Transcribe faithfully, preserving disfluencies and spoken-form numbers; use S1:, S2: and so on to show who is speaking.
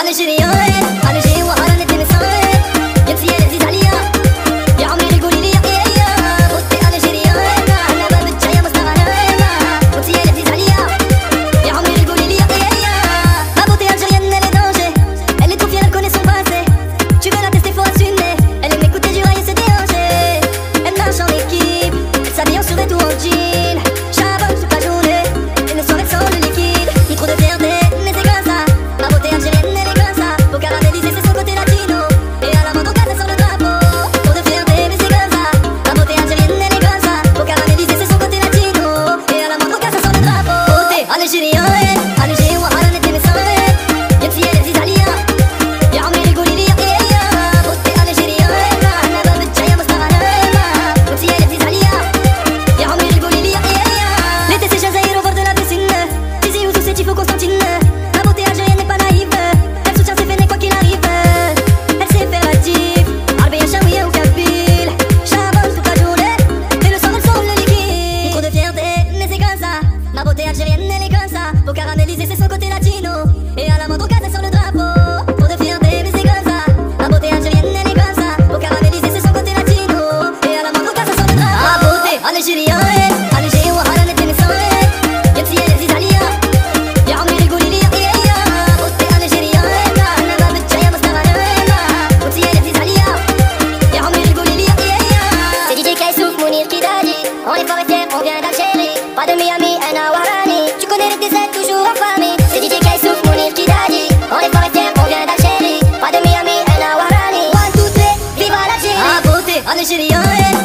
S1: algérienne, Alger وهران التمساح جنسية الإيطالية يا عمي قولي لي يا بوتي algérienne أنا بابت جاية مستغربة بوتي الإيطالية يا عمي قولي لي يا ma beauté algérienne elle est danger elle est trop fière elle connaît son passé tu veux la tester faut assumer elle aime écouter du rail et se déranger elle marche en équipe elle s'habille en survêt ou en jean charbonne toute la journée et ne soirée sans le liquide trop de fierté mais c'est comme ça ma beauté algérienne elle est comme ça faut caraméliser c'est son côté latino et à la mode au cas ça sort le drapeau trop de fierté mais c'est comme ça ma beauté algérienne elle est comme ça faut caraméliser c'est son côté latino et à la mode au cas ça sort le drapeau beauté algérienne Alger وهران التمساح جنسية الإيطالية يا عمي قولي لي يا beauté algérienne أنا بابت جاية مستغربة بوتي الإيطالية يا عمي قولي لي يا l'été c'est Jazaïr au bord de la piscine Tizi ou c'est Tifo Constantine la beauté algérienne n'est pas naïve elle soutient ses fenêtres quoi qu'il arrive elle sait faire actif Arbia Chaouia ou Kabyle charbonne toute la journée et le soir elle sort le liquide trop de fierté mais c'est comme ça ma beauté algérienne elle est comme ça faut caraméliser c'est son côté latino et à la mode au cas sur le drapeau trop de fierté mais c'est comme ça ma beauté algérienne elle est comme ça faut caraméliser c'est son côté latino et à la mode au cas sur le drapeau ma beauté algérienne Alger وهران التمساح جنسية الإيطالية يا عمي قولي لي يا beauté algérienne أنا بابت جاية مستغربة بوتي الإيطالية يا عمي قولي لي يا c'est D J Kaïsouf Mounir Kidadi on est fort et fier on vient d'Algérie pas de Miami Anna Warani tu connais les déserts toujours en famille c'est D J Kaïsouf Mounir Kidadi on est fort et fier on vient d'Algérie pas de Miami Anna Warani one two three viva l'Algérie ah beauté algérienne